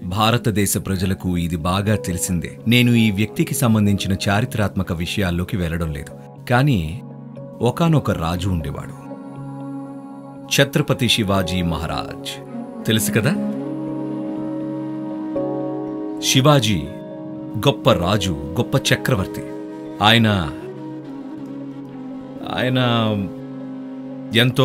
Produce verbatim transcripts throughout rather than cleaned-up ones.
భారతదేశ ప్రజలకు ఇది బాగా తెలిసిందే. నేను ఈ వ్యక్తికి సంబంధించిన చారిత్రాత్మక విషయాల్లోకి వెళ్ళడం లేదు. కానీ ఒకానొక రాజు ఉండేవాడు, ఛత్రపతి శివాజీ మహారాజ్. తెలుసు కదా? శివాజీ గొప్ప రాజు, గొప్ప చక్రవర్తి. ఆయన ఆయన ఎంతో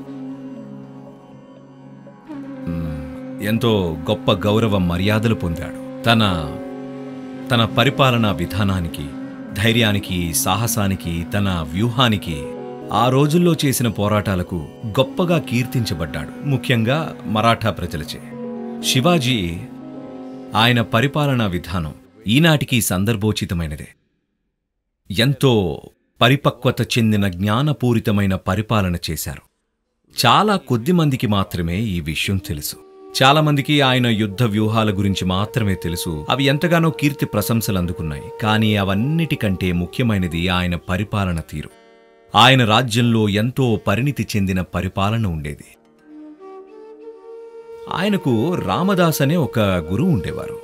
ఎంతో గొప్ప గౌరవ మర్యాదలు పొందాడు. తన తన పరిపాలనా విధానానికి, ధైర్యానికి, సాహసానికి, తన వ్యూహానికి, ఆ రోజుల్లో చేసిన పోరాటాలకు గొప్పగా కీర్తించబడ్డాడు, ముఖ్యంగా మరాఠా ప్రజలచే. శివాజీ ఆయన పరిపాలనా విధానం ఈనాటికి సందర్భోచితమైనదే. ఎంతో పరిపక్వత చెందిన జ్ఞానపూరితమైన పరిపాలన చేశారు. చాలా కొద్ది మందికి మాత్రమే ఈ విషయం తెలుసు. చాలామందికి ఆయన యుద్ధ వ్యూహాల గురించి మాత్రమే తెలుసు. అవి ఎంతగానో కీర్తి ప్రశంసలు అందుకున్నాయి. కానీ అవన్నిటికంటే ముఖ్యమైనది ఆయన పరిపాలన తీరు. ఆయన రాజ్యంలో ఎంతో పరిణితి చెందిన పరిపాలన ఉండేది. ఆయనకు రామదాస్ అనే ఒక గురువు ఉండేవారు.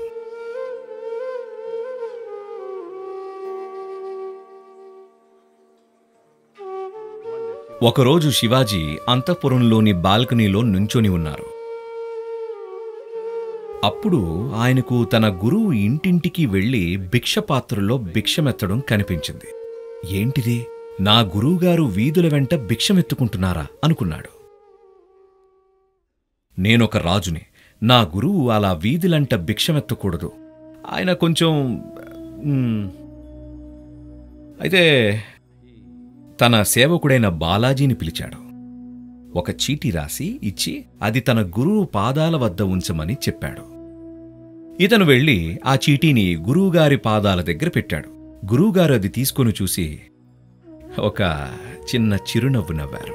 ఒకరోజు శివాజీ అంతఃపురంలోని బాల్కనీలో నుంచొని ఉన్నారు. అప్పుడు ఆయనకు తన గురువు ఇంటింటికి వెళ్లి భిక్షపాత్రలో భిక్షమెత్తడం కనిపించింది. ఏంటిది, నా గురువుగారు వీధుల వెంట భిక్షమెత్తుకుంటున్నారా అనుకున్నాడు. నేనొక రాజుని, నా గురువు అలా వీధులంట భిక్షమెత్తకూడదు. ఆయన కొంచెం అయితే తన సేవకుడైన బాలాజీని పిలిచాడు. ఒక చీటీ రాసి ఇచ్చి అది తన గురువు పాదాల వద్ద ఉంచమని చెప్పాడు. ఇతను వెళ్లి ఆ చీటీని గురువుగారి పాదాల దగ్గర పెట్టాడు. గురువుగారు అది తీసుకుని చూసి ఒక చిన్న చిరునవ్వు నవ్వారు.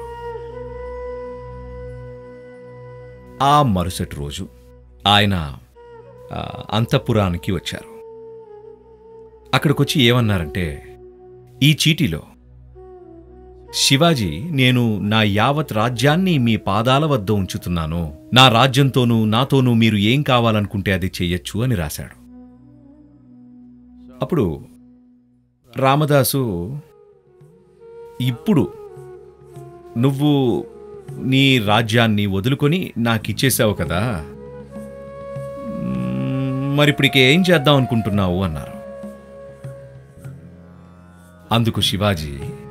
ఆ మరుసటి రోజు ఆయన అంతఃపురానికి వచ్చారు. అక్కడికొచ్చి ఏమన్నారంటే, ఈ చీటీలో శివాజీ, నేను నా యావత్ రాజ్యాన్ని మీ పాదాల వద్ద ఉంచుతున్నాను. నా రాజ్యంతోనూ నాతోనూ మీరు ఏం కావాలనుకుంటే అది చెయ్యొచ్చు అని రాశాడు. అప్పుడు రామదాసు, ఇప్పుడు నువ్వు నీ రాజ్యాన్ని వదులుకొని నాకిచ్చేశావు కదా, మరిప్పటికి ఏం చేద్దాం అనుకుంటున్నావు అన్నారు. అందుకు శివాజీ,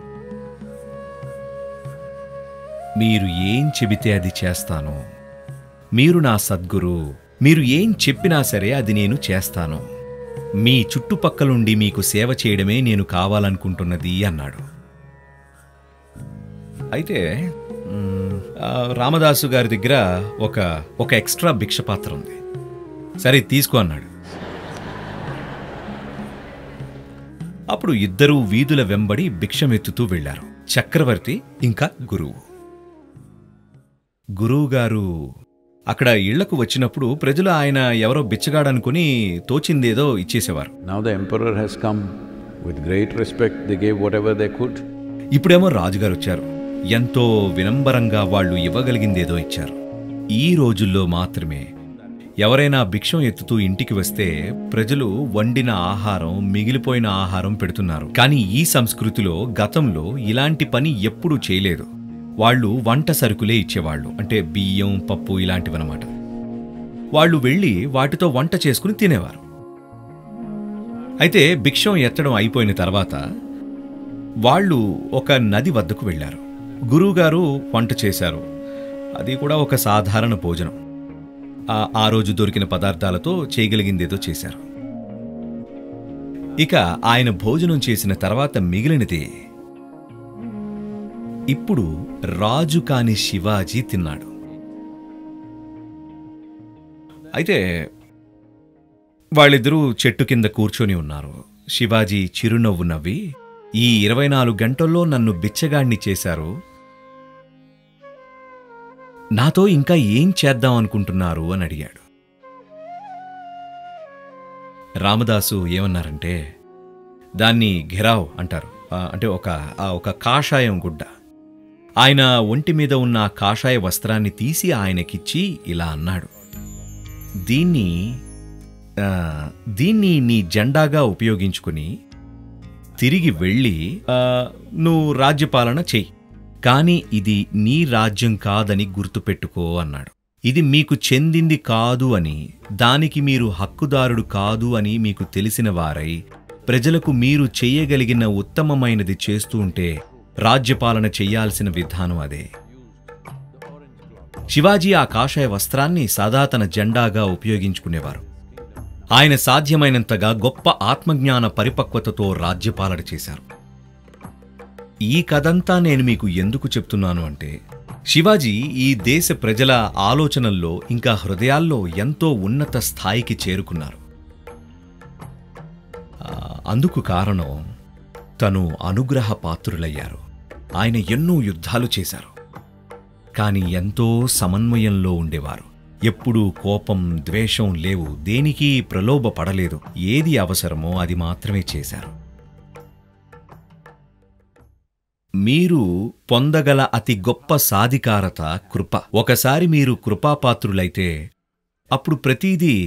మీరు ఏం చెబితే అది చేస్తాను. మీరు నా సద్గురు. మీరు ఏం చెప్పినా సరే అది నేను చేస్తాను. మీ చుట్టుపక్కలుండి మీకు సేవ చేయడమే నేను కావాలనుకుంటున్నది అన్నాడు. అయితే రామదాసు గారి దగ్గర ఒక ఒక ఎక్స్ట్రా భిక్షపాత్ర ఉంది. సరే తీసుకో అన్నాడు. అప్పుడు ఇద్దరూ వీధుల వెంబడి భిక్షమెత్తుతూ వెళ్లారు, చక్రవర్తి ఇంకా గురువు. గురువుగారు అక్కడ ఇళ్లకు వచ్చినప్పుడు ప్రజలు ఆయన ఎవరో బిచ్చగాడనుకుని తోచిందేదో ఇచ్చేసేవారు. Now the emperor has come with great respect. They gave whatever they could. ఇప్పుడేమో రాజుగారు వచ్చారు. ఎంతో వినంబరంగా వాళ్ళు ఇవ్వగలిగిందేదో ఇచ్చారు. ఈ రోజుల్లో మాత్రమే ఎవరైనా భిక్షం ఎత్తుతూ ఇంటికి వస్తే ప్రజలు వండిన ఆహారం, మిగిలిపోయిన ఆహారం పెడుతున్నారు. కానీ ఈ సంస్కృతిలో గతంలో ఇలాంటి పని ఎప్పుడూ చేయలేదు. వాళ్ళు వంట సరుకులే ఇచ్చేవాళ్ళు, అంటే బియ్యం, పప్పు ఇలాంటివన్నమాట. వాళ్ళు వెళ్ళి వాటితో వంట చేసుకుని తినేవారు. అయితే భిక్షం ఎత్తడం అయిపోయిన తర్వాత వాళ్ళు ఒక నది వద్దకు వెళ్లారు. గురువుగారు వంట చేశారు. అది కూడా ఒక సాధారణ భోజనం. ఆ రోజు దొరికిన పదార్థాలతో చేయగలిగిందేదో చేశారు. ఇక ఆయన భోజనం చేసిన తర్వాత మిగిలినది ఇప్పుడు రాజు కాని శివాజీ తిన్నాడు. అయితే వాళ్ళిద్దరూ చెట్టు కింద కూర్చొని ఉన్నారు. శివాజీ చిరునవ్వు నవ్వి, ఈ ఇరవై నాలుగు గంటల్లో నన్ను బిచ్చగాణ్ణి చేశారు, నాతో ఇంకా ఏం చేద్దాం అనుకుంటున్నారు అని అడిగాడు. రామదాసు ఏమన్నారంటే, దాన్ని ఘెరావ్ అంటారు. అంటే ఒక ఒక కాషాయం గుడ్డ. ఆయన ఒంటి మీద ఉన్న కాషాయ వస్త్రాన్ని తీసి ఆయనకిచ్చి ఇలా అన్నాడు, దీన్ని ఆ, దీన్ని నీ జెండాగా ఉపయోగించుకుని తిరిగి వెళ్ళి ఆ, నువ్వు రాజ్యపాలన చెయ్యి. కాని ఇది నీ రాజ్యం కాదని గుర్తుపెట్టుకో అన్నాడు. ఇది మీకు చెందింది కాదు అని, దానికి మీరు హక్కుదారుడు కాదు అని మీకు తెలిసిన వారై ప్రజలకు మీరు చెయ్యగలిగిన ఉత్తమమైనది చేస్తూ ఉంటే రాజ్యపాలన చెయ్యాల్సిన విధానం అదే. శివాజీ ఆ కాషాయ వస్త్రాన్ని సదా తన జెండాగా ఉపయోగించుకునేవారు. ఆయన సాధ్యమైనంతగా గొప్ప ఆత్మజ్ఞాన పరిపక్వతతో రాజ్యపాలన చేశారు. ఈ కథంతా నేను మీకు ఎందుకు చెప్తున్నాను అంటే, శివాజీ ఈ దేశ ప్రజల ఆలోచనల్లో ఇంకా హృదయాల్లో ఎంతో ఉన్నత స్థాయికి చేరుకున్నారు. అందుకు కారణం తను అనుగ్రహ పాత్రులయ్యారు. ఆయన ఎన్నో యుద్ధాలు చేశారు, కాని ఎంతో సమన్వయంలో ఉండేవారు. ఎప్పుడూ కోపం, ద్వేషం లేవు. దేనికి ప్రలోభపడలేదు. ఏది అవసరమో అది మాత్రమే చేశారు. మీరు పొందగల అతి గొప్ప సాధికారత కృప. ఒకసారి మీరు కృపాపాత్రులైతే అప్పుడు ప్రతీదీ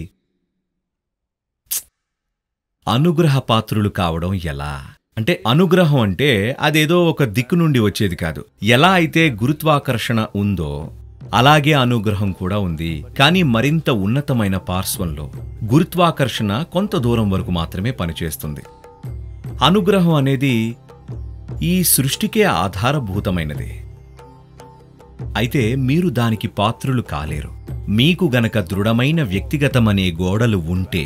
అనుగ్రహపాత్రులు కావడం ఎలా? అంటే అనుగ్రహం అంటే అదేదో ఒక దిక్కు నుండి వచ్చేది కాదు. ఎలా అయితే గురుత్వాకర్షణ ఉందో అలాగే అనుగ్రహం కూడా ఉంది. కానీ మరింత ఉన్నతమైన పార్శ్వంలో గురుత్వాకర్షణ కొంత దూరం వరకు మాత్రమే పనిచేస్తుంది. అనుగ్రహం అనేది ఈ సృష్టికే ఆధారభూతమైనది. అయితే మీరు దానికి పాత్రులు కాలేరు. మీకు గనక దృఢమైన వ్యక్తిగతమనే గోడలు ఉంటే,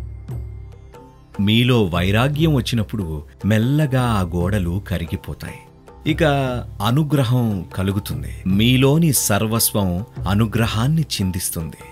మీలో వైరాగ్యం వచ్చినప్పుడు మెల్లగా ఆ గోడలు కరిగిపోతాయి. ఇక అనుగ్రహం కలుగుతుంది. మీలోని సర్వస్వం అనుగ్రహాన్ని చిందిస్తుంది.